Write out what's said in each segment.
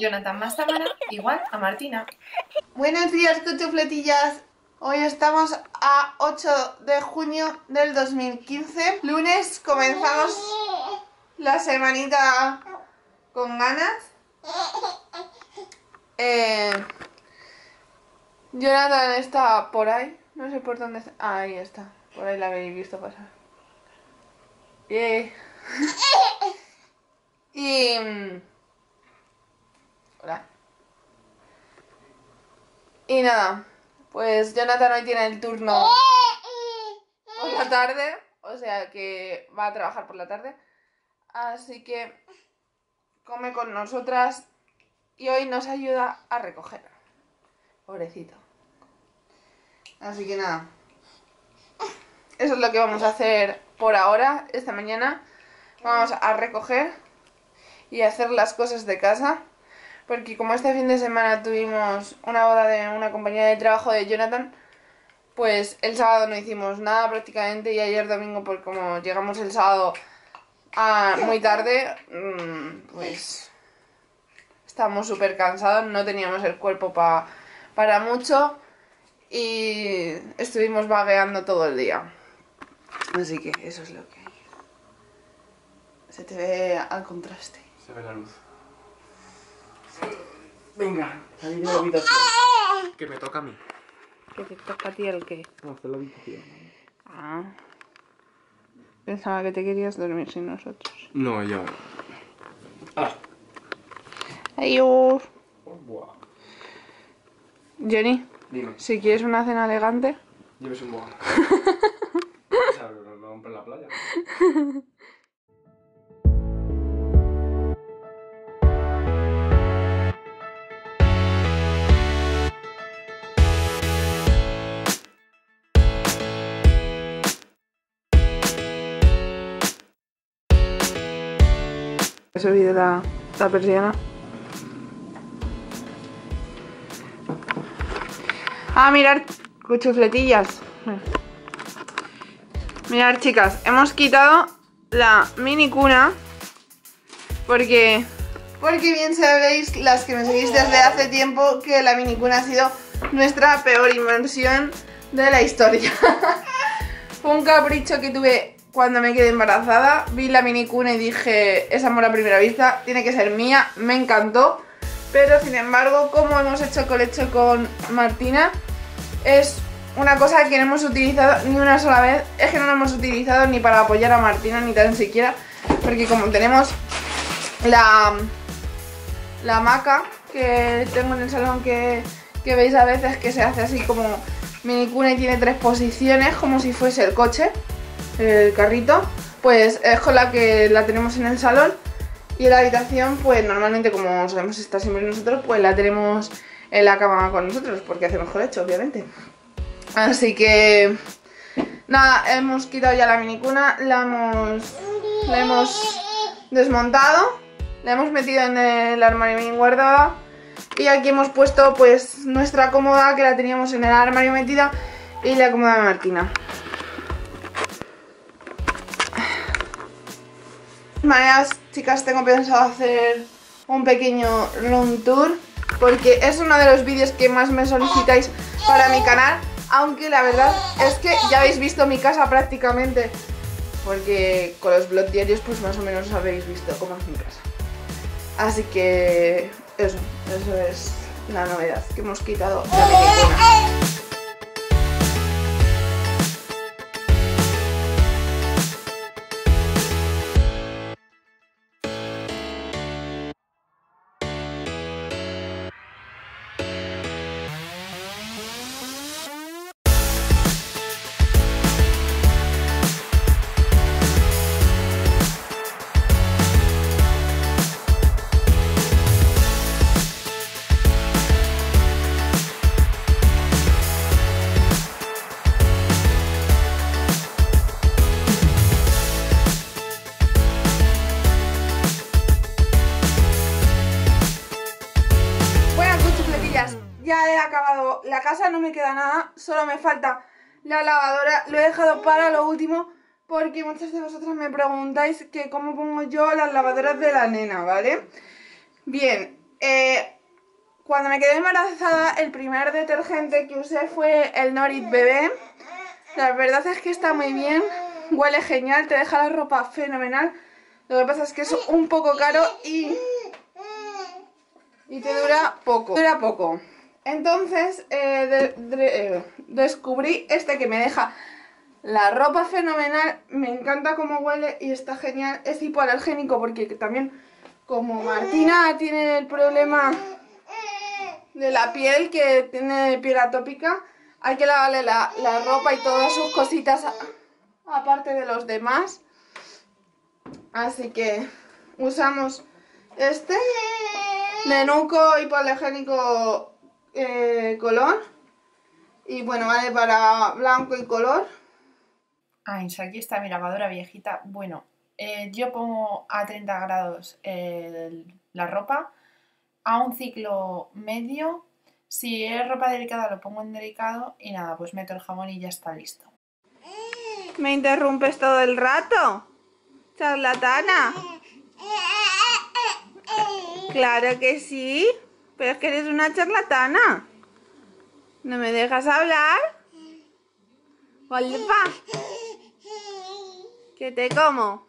Jonathan más Tamara igual a Martina. Buenos días, cuchufletillas. Hoy estamos a 8 de junio del 2015. Lunes comenzamos la semanita con ganas. Jonathan está por ahí. No sé por dónde está. Ah, ahí está. Por ahí la habéis visto pasar. Y... Hola. Y nada, pues Jonathan hoy tiene el turno por la tarde, o sea que va a trabajar por la tarde, así que come con nosotras y hoy nos ayuda a recoger. Pobrecito. Así que nada, eso es lo que vamos a hacer por ahora, esta mañana. Vamos a recoger y hacer las cosas de casa. Porque como este fin de semana tuvimos una boda de una compañera de trabajo de Jonathan, pues el sábado no hicimos nada prácticamente y ayer domingo, pues como llegamos el sábado muy tarde, pues estábamos súper cansados, no teníamos el cuerpo para mucho y estuvimos vagueando todo el día. Así que eso es lo que hay. Se te ve al contraste. Se ve la luz. Venga, salir de la habitación. Que me toca a mí. ¿Que te toca a ti el qué? No, hacer la habitación. Ah. Pensaba que te querías dormir sin nosotros. No, ya. Ah. Adiós. Buah. Jenny, Dime. si quieres una cena elegante. Lleves un boa. O sea, no vamos para la playa. He subido la persiana. Ah, mirad, cuchufletillas. Mirad, chicas, hemos quitado la mini cuna porque bien sabéis, las que me seguís desde hace tiempo, que la mini cuna ha sido nuestra peor inversión de la historia. Fue un capricho que tuve cuando me quedé embarazada. Vi la mini cuna y dije, es amor a primera vista, tiene que ser mía, me encantó. Pero sin embargo, como hemos hecho colecho con Martina, es una cosa que no hemos utilizado ni una sola vez. Es que no lo hemos utilizado ni para apoyar a Martina, ni tan siquiera. Porque como tenemos la hamaca que tengo en el salón, que veis a veces que se hace así como mini cuna y tiene 3 posiciones, como si fuese el coche, el carrito, pues es con la que la tenemos en el salón. Y en la habitación, pues normalmente, como solemos estar siempre nosotros, pues la tenemos en la cama con nosotros, porque hacemos colecho, obviamente. Así que nada, hemos quitado ya la minicuna, la hemos desmontado, la hemos metido en el armario bien guardada. Y aquí hemos puesto pues nuestra cómoda, que la teníamos en el armario metida, y la cómoda de Martina. De todas maneras, chicas, tengo pensado hacer un pequeño room tour, porque es uno de los vídeos que más me solicitáis para mi canal. Aunque la verdad es que ya habéis visto mi casa prácticamente, porque con los vlogs diarios pues más o menos habéis visto cómo es mi casa. Así que eso es la novedad, que hemos quitado la minicuna. Ya he acabado la casa, no me queda nada, solo me falta la lavadora. Lo he dejado para lo último porque muchas de vosotras me preguntáis que cómo pongo yo las lavadoras de la nena, ¿vale? Bien, Cuando me quedé embarazada, el primer detergente que usé fue el Norit Bebé. La verdad es que está muy bien, huele genial, te deja la ropa fenomenal. Lo que pasa es que es un poco caro y te dura poco. Entonces descubrí este que me deja la ropa fenomenal. Me encanta cómo huele y está genial. Es hipoalergénico porque también, como Martina tiene el problema de la piel, que tiene piel atópica, hay que lavarle la ropa y todas sus cositas aparte de los demás. Así que usamos este Nenuco hipoalergénico color. Y bueno, vale para blanco y color. Aquí está mi lavadora viejita. Bueno, yo pongo a 30 grados la ropa, a un ciclo medio. Si es ropa delicada lo pongo en delicado y nada, pues meto el jabón y ya está listo. ¿Me interrumpes todo el rato, charlatana? Claro que sí, pero es que eres una charlatana. ¿No me dejas hablar? ¡Olva! Que te como.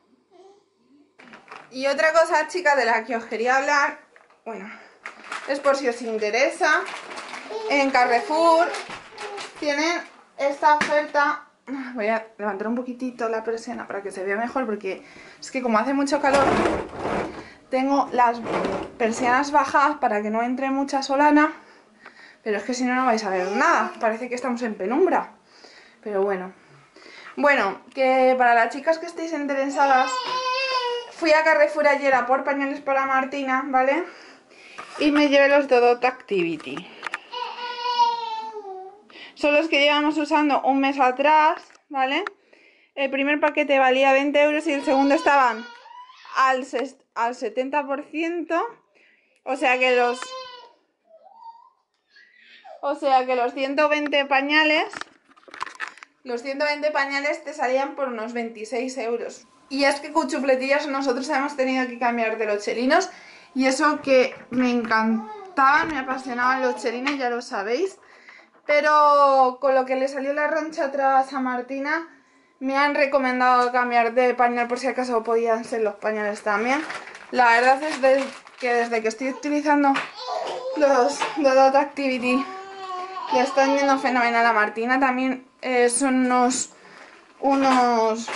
Y otra cosa, chicas, de la que os quería hablar, bueno, es por si os interesa. En Carrefour tienen esta oferta. Voy a levantar un poquitito la persiana para que se vea mejor, porque es que como hace mucho calor, tengo las persianas bajadas para que no entre mucha solana. Pero es que si no, no vais a ver nada. Parece que estamos en penumbra. Pero bueno. Bueno, que para las chicas que estéis interesadas, fui a Carrefour ayer a por pañales para Martina, ¿vale? Y me llevé los Dodot Activity. Son los que llevamos usando un mes atrás, ¿vale? El primer paquete valía 20 euros y el segundo estaban al 70%. O sea que los 120 pañales... Los 120 pañales te salían por unos 26 euros. Y es que con chufletillas nosotros hemos tenido que cambiar de los chelinos. Y eso que me encantaban, me apasionaban los chelines, ya lo sabéis. Pero con lo que le salió la roncha atrás a Martina, me han recomendado cambiar de pañal por si acaso podían ser los pañales también. La verdad es que desde que estoy utilizando los Dodot Activity, le están yendo fenomenal a Martina. También son unos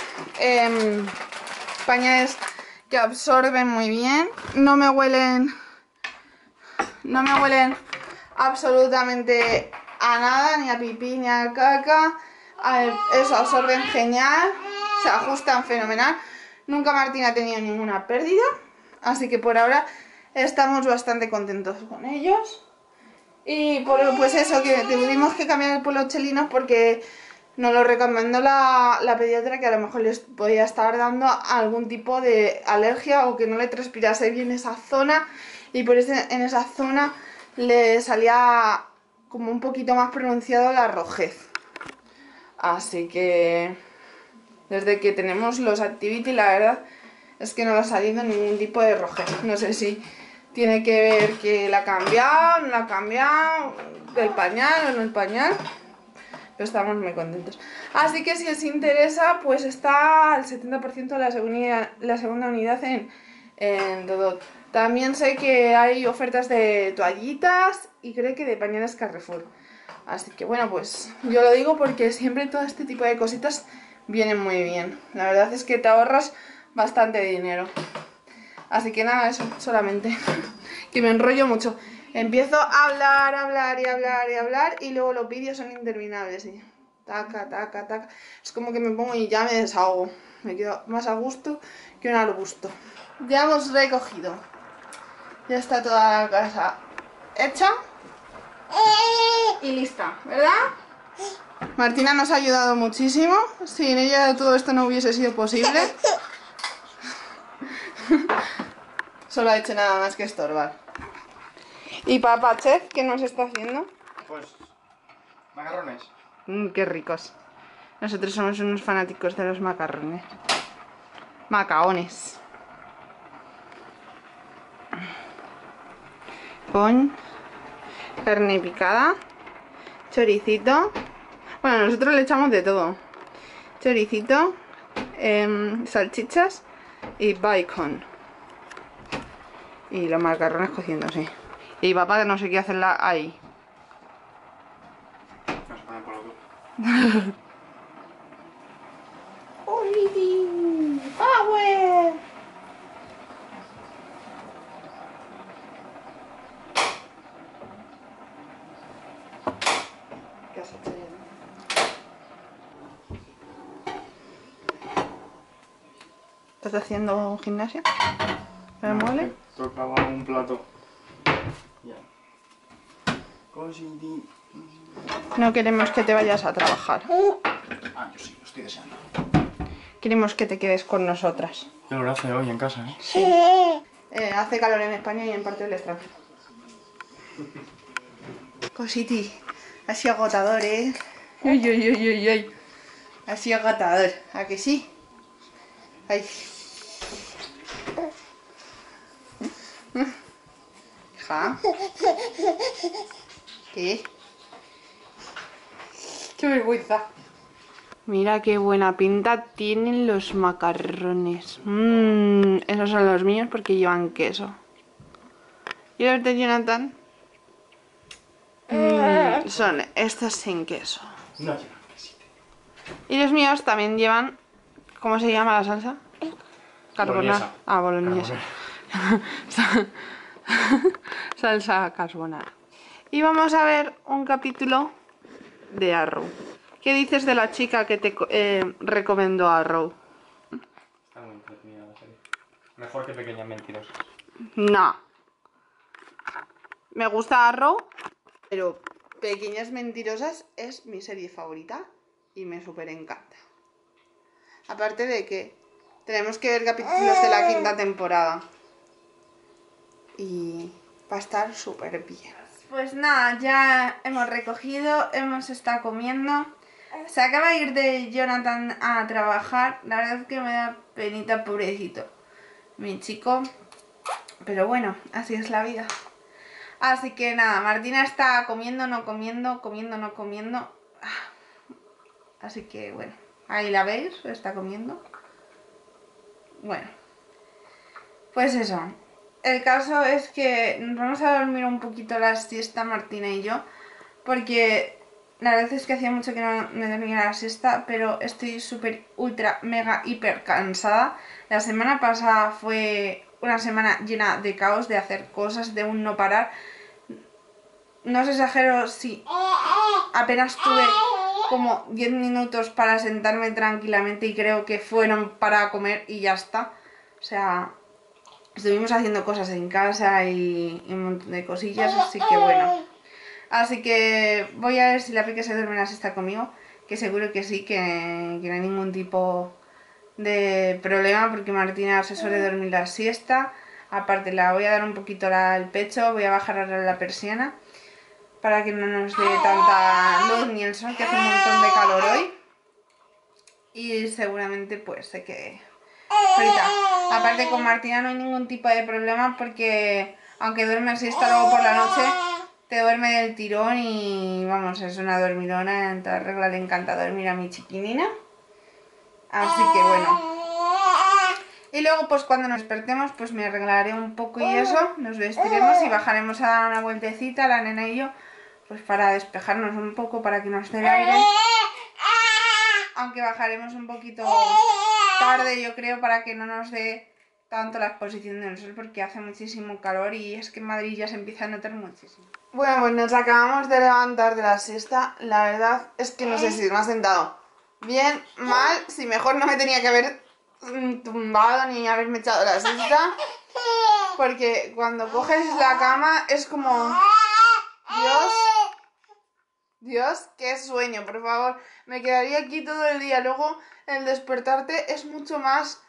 pañales que absorben muy bien. No me huelen absolutamente a nada, ni a pipí ni a caca. Eso, absorben genial, se ajustan fenomenal. Nunca Martina ha tenido ninguna pérdida, así que por ahora estamos bastante contentos con ellos. Y pues eso, que tuvimos que cambiar por los chelinos porque nos lo recomendó la pediatra, que a lo mejor les podía estar dando algún tipo de alergia o que no le transpirase bien esa zona, y por eso en esa zona le salía como un poquito más pronunciado la rojez. Así que desde que tenemos los Activity, la verdad es que no le ha salido ningún tipo de rojez. No sé si tiene que ver que la ha cambiado, no la ha cambiado, el pañal o no el pañal, pero estamos muy contentos. Así que si os interesa, pues está al 70% la segunda unidad en Dodot. También sé que hay ofertas de toallitas y creo que de pañales Carrefour. Así que bueno, pues yo lo digo porque siempre todo este tipo de cositas vienen muy bien. La verdad es que te ahorras bastante dinero. Así que nada, eso solamente. Que me enrollo mucho. Empiezo a hablar y luego los vídeos son interminables. Y taca, taca, taca. Es como que me pongo y ya me desahogo. Me quedo más a gusto que un arbusto. Ya hemos recogido. Ya está toda la casa hecha y lista, ¿verdad? Martina nos ha ayudado muchísimo. Sin ella todo esto no hubiese sido posible. Solo ha hecho nada más que estorbar. ¿Y Papá Chef qué nos está haciendo? Pues macarrones. Qué ricos. Nosotros somos unos fanáticos de los macarrones. Macaones. con carne picada, choricito. Bueno, nosotros le echamos de todo. Choricito, salchichas y bacon. Y los macarrones cociéndose. Y papá no sé qué hacerla ahí. Vamos a poner por lo que... ¡Power! ¿Qué has hecho ya? ¿Estás haciendo gimnasia? ¿Me muele? Tocaba un plato. Ya. Cositi. No queremos que te vayas a trabajar. Ah, yo sí, lo estoy deseando. Queremos que te quedes con nosotras. Qué hora hace hoy en casa, ¿eh? Sí. Hace calor en España y en parte del extranjero. Cositi, ha sido agotador, ¿eh? Uy, uy, uy, uy, uy. Ha sido agotador, ¿a que sí? Ay. Hija. ¿Qué? ¡Qué vergüenza! Mira qué buena pinta tienen los macarrones. Esos son los míos porque llevan queso. ¿Y los de Jonathan? Son estos sin queso. No lleva quesito. Y los míos también llevan... ¿Cómo se llama la salsa? Carbonara. Boloñesa. Ah, boloñesa. Salsa carbonara. Y vamos a ver un capítulo de Arrow. ¿Qué dices de la chica que te recomendó Arrow? Está muy entretenida la serie. Mejor que Pequeñas Mentirosas. No. Me gusta Arrow, pero Pequeñas Mentirosas es mi serie favorita y me súper encanta. Aparte de que tenemos que ver capítulos de la quinta temporada. Y va a estar súper bien. Pues nada, ya hemos recogido, hemos estado comiendo. Se acaba de ir de Jonathan a trabajar. La verdad es que me da penita, pobrecito mi chico. Pero bueno, así es la vida. Así que nada, Martina está comiendo, no comiendo, comiendo, no comiendo. Así que bueno, ahí la veis, está comiendo. Bueno, pues eso. El caso es que nos vamos a dormir un poquito la siesta, Martina y yo, porque la verdad es que hacía mucho que no me dormía la siesta, pero estoy súper, ultra, mega, hiper cansada. La semana pasada fue una semana llena de caos, de hacer cosas, de un no parar. No os exagero si apenas tuve como 10 minutos para sentarme tranquilamente y creo que fueron para comer y ya está. O sea... Estuvimos haciendo cosas en casa y un montón de cosillas, así que bueno. Así que voy a ver si la Peque se duerme la siesta conmigo, que seguro que sí, que no hay ningún tipo de problema, porque Martina se suele dormir la siesta. Aparte la voy a dar un poquito al pecho, voy a bajar ahora la persiana, para que no nos dé tanta luz ni el sol, que hace un montón de calor hoy. Y seguramente pues se quede ahorita. Aparte con Martina no hay ningún tipo de problema porque aunque duerme siesta luego por la noche te duerme del tirón y vamos, es una dormilona. En toda regla le encanta dormir a mi chiquinina. Así que bueno. Y luego pues cuando nos despertemos pues me arreglaré un poco y eso, nos vestiremos y bajaremos a dar una vueltecita la nena y yo, pues para despejarnos un poco, para que nos dé el aire. Aunque bajaremos un poquito tarde, yo creo, para que no nos dé tanto la exposición del sol, porque hace muchísimo calor y es que en Madrid ya se empieza a notar muchísimo. Bueno, pues nos acabamos de levantar de la siesta. La verdad es que no sé si me ha sentado bien, mal, si mejor no me tenía que haber tumbado ni haberme echado la siesta, porque cuando coges la cama es como... Dios, qué sueño, por favor. Me quedaría aquí todo el día. Luego el despertarte es mucho más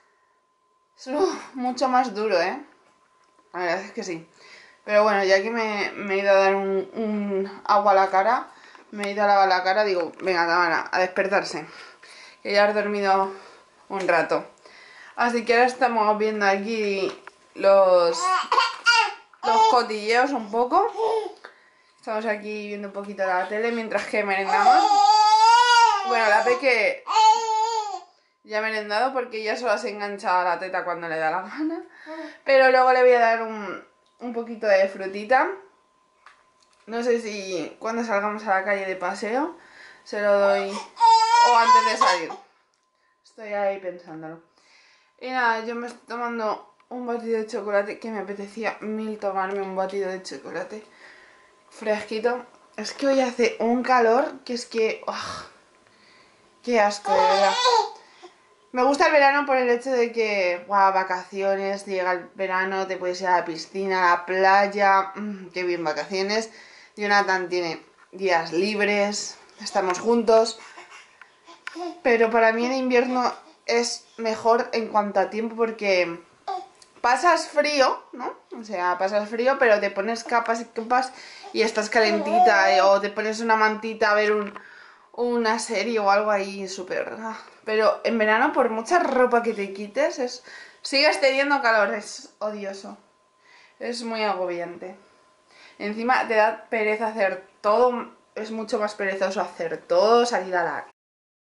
duro, ¿eh? La verdad es que sí. Pero bueno, ya que me he ido a dar un agua a la cara, me he ido a lavar la cara, digo, venga, Tamara, a despertarse, que ya has dormido un rato. Así que ahora estamos viendo aquí los los cotilleos un poco. Estamos aquí viendo un poquito la tele mientras que merendamos. Bueno, la Peque ya ha merendado porque ya solo se engancha a la teta cuando le da la gana. Pero luego le voy a dar un poquito de frutita. No sé si cuando salgamos a la calle de paseo se lo doy o antes de salir. Estoy ahí pensándolo. Y nada, yo me estoy tomando un batido de chocolate que me apetecía mil tomarme un batido de chocolate fresquito. Es que hoy hace un calor que es que... ¡oh! ¡Qué asco, de verdad! Me gusta el verano por el hecho de que, wow, vacaciones, llega el verano, te puedes ir a la piscina, a la playa, qué bien vacaciones. Jonathan tiene días libres, estamos juntos. Pero para mí el invierno es mejor en cuanto a tiempo porque pasas frío, ¿no? O sea, pasas frío, pero te pones capas y capas y estás calentita, o te pones una mantita a ver una serie o algo ahí súper... Pero en verano, por mucha ropa que te quites, sigues teniendo calor, es odioso. Es muy agobiante. Encima te da pereza hacer todo, es mucho más perezoso hacer todo, salir a la...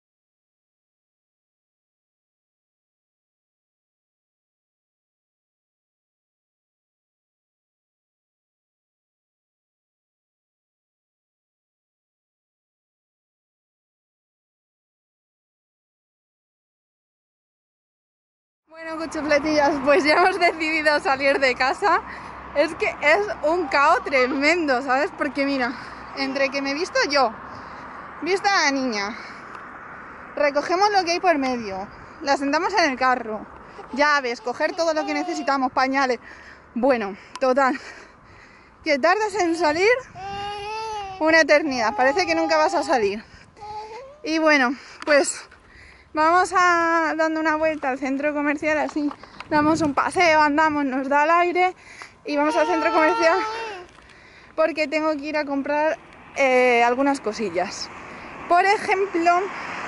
Bueno, cuchufletillas, pues ya hemos decidido salir de casa. Es que es un caos tremendo, ¿sabes? Porque mira, entre que me he visto yo, visto a la niña, recogemos lo que hay por medio, la sentamos en el carro, llaves, coger todo lo que necesitamos, pañales. Bueno, total, que tardas en salir una eternidad, parece que nunca vas a salir. Y bueno, pues vamos dando una vuelta al centro comercial, así damos un paseo, andamos, nos da el aire y vamos al centro comercial porque tengo que ir a comprar algunas cosillas. Por ejemplo,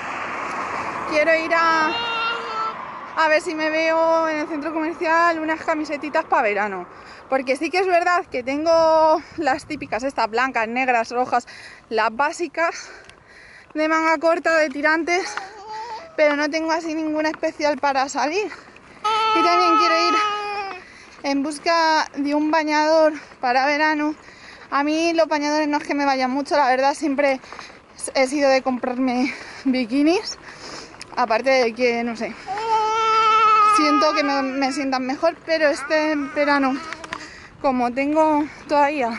quiero ir a ver si me veo en el centro comercial unas camisetitas para verano, porque sí que es verdad que tengo las típicas, estas blancas, negras, rojas, las básicas de manga corta, de tirantes, pero no tengo así ninguna especial para salir. Y también quiero ir en busca de un bañador para verano. A mí los bañadores no es que me vayan mucho, la verdad siempre he sido de comprarme bikinis, aparte de que, no sé, siento que me sientan mejor, pero este verano, como tengo todavía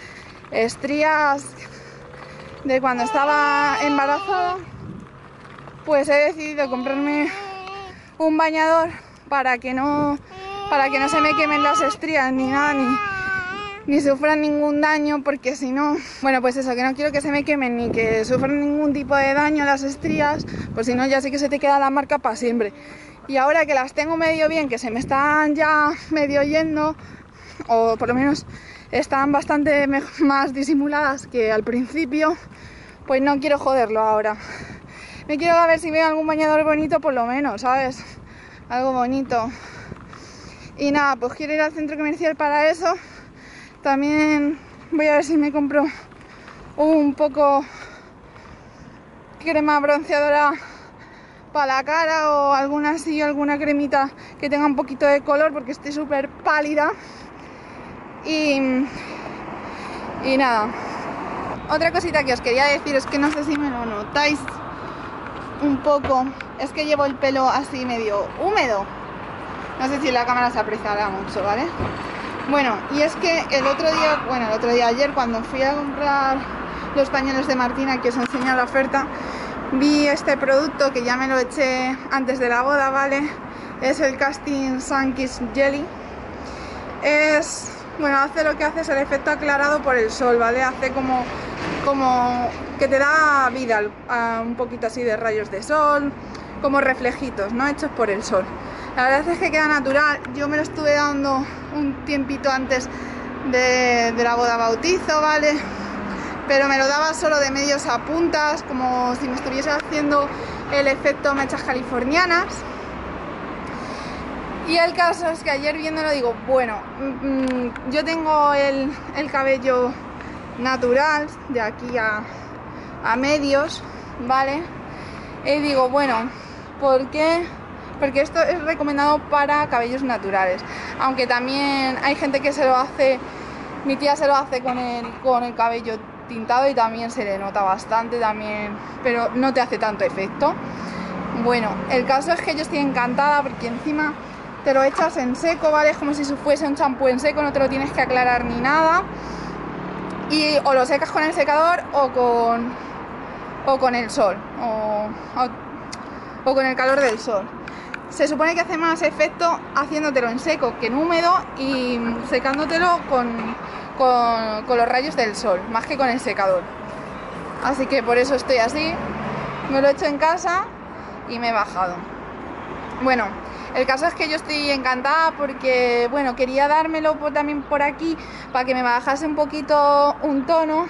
estrías de cuando estaba embarazada, pues he decidido comprarme un bañador para que no se me quemen las estrías ni nada, ni sufran ningún daño, porque si no, bueno, pues eso, que no quiero que se me quemen ni que sufran ningún tipo de daño las estrías, pues si no ya sé que se te queda la marca para siempre. Y ahora que las tengo medio bien, que se me están ya medio yendo, o por lo menos están bastante más disimuladas que al principio, pues no quiero joderlo ahora. Me quiero a ver si veo algún bañador bonito por lo menos, ¿sabes? Algo bonito. Y nada, pues quiero ir al centro comercial para eso. También voy a ver si me compro un poco crema bronceadora para la cara o alguna cremita que tenga un poquito de color, porque estoy súper pálida. Y nada. Otra cosita que os quería decir es que no sé si me lo notáis un poco, es que llevo el pelo así medio húmedo. No sé si la cámara se apreciará mucho, ¿vale? Bueno, y es que ayer cuando fui a comprar los pañuelos de Martina, que os enseño la oferta, vi este producto que ya me lo eché antes de la boda, ¿vale? Es el Casting Sun Kiss Jelly. Hace lo que hace es el efecto aclarado por el sol, ¿vale? Hace como que te da vida, un poquito así de rayos de sol, como reflejitos, ¿no? Hechos por el sol. La verdad es que queda natural. Yo me lo estuve dando un tiempito antes de la boda bautizo, ¿vale? Pero me lo daba solo de medios a puntas, como si me estuviese haciendo el efecto mechas californianas. Y el caso es que ayer viéndolo digo, bueno, yo tengo el cabello natural de aquí a medios, ¿vale? Y digo, bueno, ¿por qué? Porque esto es recomendado para cabellos naturales, aunque también hay gente que se lo hace, mi tía se lo hace con el cabello tintado y también se le nota bastante también, pero no te hace tanto efecto. Bueno, el caso es que yo estoy encantada porque encima te lo echas en seco, ¿vale? Es como si fuese un champú en seco, no te lo tienes que aclarar ni nada. Y o lo secas con el secador o con el sol, o con el calor del sol. Se supone que hace más efecto haciéndotelo en seco que en húmedo y secándotelo con los rayos del sol, más que con el secador. Así que por eso estoy así, me lo he hecho en casa y me he bajado. Bueno, el caso es que yo estoy encantada porque, bueno, quería dármelo también por aquí para que me bajase un poquito un tono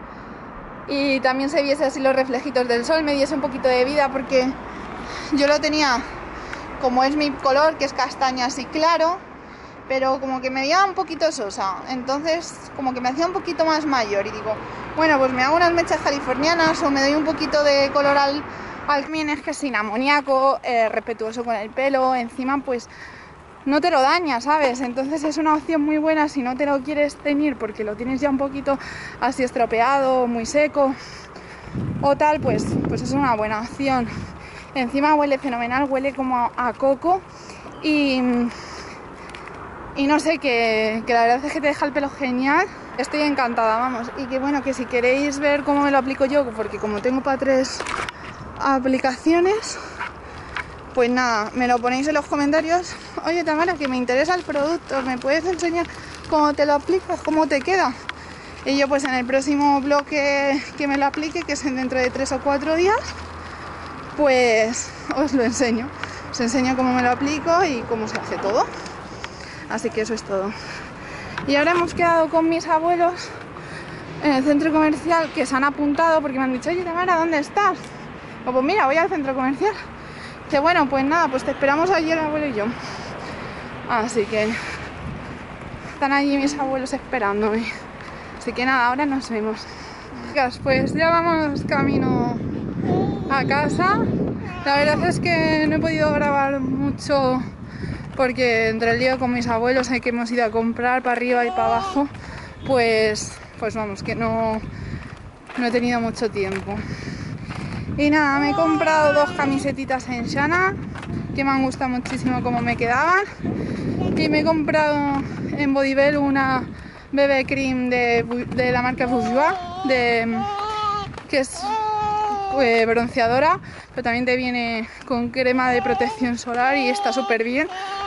y también se viese así los reflejitos del sol, me diese un poquito de vida porque yo lo tenía como es mi color, que es castaño así claro, pero como que me veía un poquito sosa, entonces como que me hacía un poquito más mayor y digo, bueno, pues me hago unas mechas californianas o me doy un poquito de color al también es que es sin amoníaco, respetuoso con el pelo, encima pues no te lo daña, ¿sabes? Entonces es una opción muy buena si no te lo quieres teñir porque lo tienes ya un poquito así estropeado, muy seco o tal, pues es una buena opción. Encima huele fenomenal, huele como a coco y no sé, que la verdad es que te deja el pelo genial. Estoy encantada, vamos. Y que bueno, que si queréis ver cómo me lo aplico yo, porque como tengo para 3 aplicaciones, pues nada, me lo ponéis en los comentarios. Oye Tamara, que me interesa el producto, ¿me puedes enseñar cómo te lo aplicas, cómo te queda? Y yo pues en el próximo blog que me lo aplique, que es dentro de 3 o 4 días, pues os lo enseño. Os enseño cómo me lo aplico y cómo se hace todo. Así que eso es todo. Y ahora hemos quedado con mis abuelos en el centro comercial, que se han apuntado porque me han dicho, oye Tamara, ¿dónde estás? Pues mira, voy al centro comercial. Que bueno, pues nada, pues te esperamos allí el abuelo y yo. Así que están allí mis abuelos esperándome. Así que nada, ahora nos vemos. Chicas, pues ya vamos camino a casa. La verdad es que no he podido grabar mucho porque entre el día con mis abuelos que hemos ido a comprar para arriba y para abajo, pues vamos, que no he tenido mucho tiempo. Y nada, me he comprado 2 camisetitas en Shana que me han gustado muchísimo como me quedaban. Y me he comprado en Bodybell una BB Cream de la marca Bourjois, que es bronceadora, pero también te viene con crema de protección solar y está súper bien.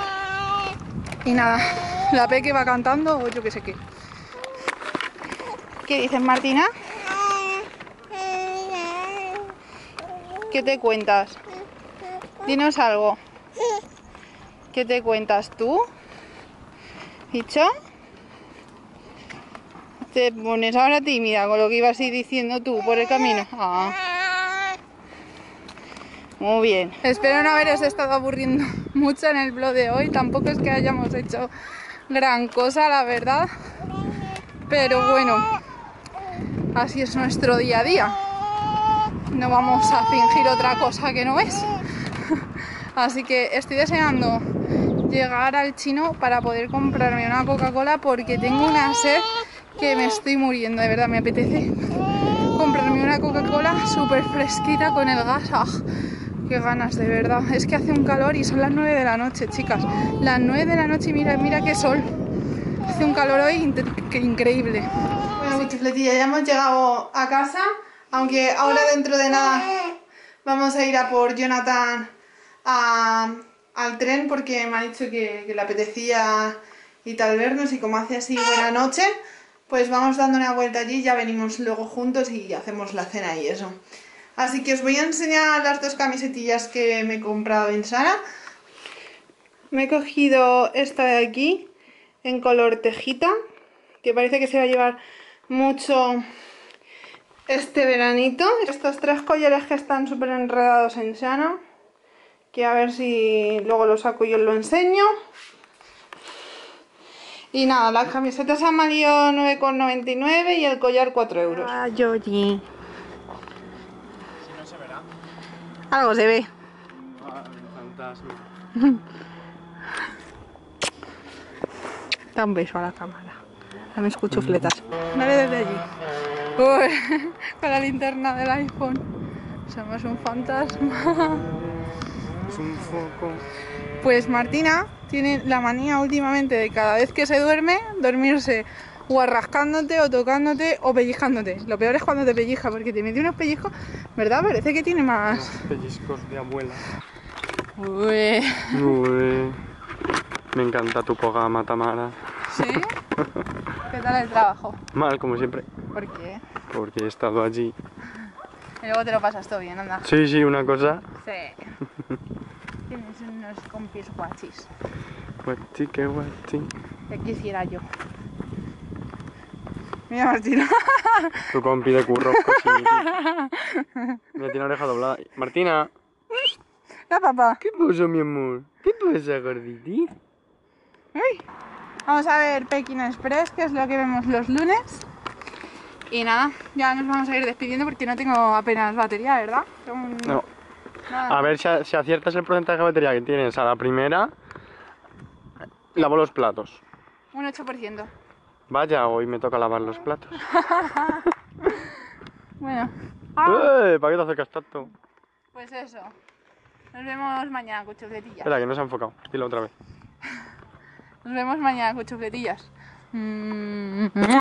Y nada, la Peque va cantando o yo qué sé qué. ¿Qué dices, Martina? ¿Qué te cuentas? Dinos algo. ¿Qué te cuentas tú? ¿Dicho? Te pones ahora tímida con lo que ibas a ir diciendo tú por el camino. Ah. Muy bien. Espero no haberos estado aburriendo mucho en el vlog de hoy. Tampoco es que hayamos hecho gran cosa, la verdad. Pero bueno, así es nuestro día a día. No vamos a fingir otra cosa que no es. Así que estoy deseando llegar al Chino para poder comprarme una Coca-Cola porque tengo una sed que me estoy muriendo, de verdad, me apetece comprarme una Coca-Cola súper fresquita con el gas. ¡Ah! ¡Qué ganas, de verdad! Es que hace un calor y son las 9 de la noche, chicas. Las 9 de la noche y mira qué sol. Hace un calor hoy increíble. Bueno, chifletilla, ya hemos llegado a casa, aunque ahora dentro de nada vamos a ir a por Jonathan al tren porque me ha dicho que le apetecía y tal vernos, y como hace así buena noche, pues vamos dando una vuelta allí, ya venimos luego juntos y hacemos la cena y eso. Así que os voy a enseñar las 2 camisetillas que me he comprado en Zara. Me he cogido esta de aquí en color tejita, que parece que se va a llevar mucho este veranito. Estos 3 collares que están súper enredados en Zara, Que a ver si luego lo saco y os lo enseño. Y nada, las camisetas han valido 9,99 y el collar 4 euros. Ah, Georgie. Si no se verá. Algo se ve. Ah, fantasma. Da un beso a la cámara. A mis cuchufletas. Dale desde allí. Uy, con la linterna del iPhone. Somos un fantasma. Es un foco. Pues Martina tiene la manía últimamente de cada vez que se duerme, dormirse o arrascándote o tocándote o pellizcándote. Lo peor es cuando te pellizca porque te mete unos pellizcos, ¿verdad? Parece que tiene más. Unos pellizcos de abuela. Uy. Uy. Me encanta tu programa, Tamara. ¿Sí? ¿Qué tal el trabajo? Mal, como siempre. ¿Por qué? Porque he estado allí. Y luego te lo pasas todo bien, anda. Sí, sí, una cosa. Sí. Tienes unos compis guachis. Guachi, que guachi. Que quisiera yo. Mira, Martina. Tu compi de curro, cochini. Mira, tiene oreja doblada. Martina. Ya, papá. ¿Qué pasó, mi amor? ¿Qué pasa, gorditi? Uy. Vamos a ver Pekín Express, que es lo que vemos los lunes. Y nada, ya nos vamos a ir despidiendo porque no tengo apenas batería, ¿verdad? No. Nada. A ver si aciertas el porcentaje de batería que tienes a la primera. Lavo los platos. Un 8%. Vaya, hoy me toca lavar los platos. Bueno. ¿Para qué te acercas tanto? Pues eso. Nos vemos mañana, cuchufletillas. Espera, que no se ha enfocado. Dilo otra vez. Nos vemos mañana, cuchufletillas.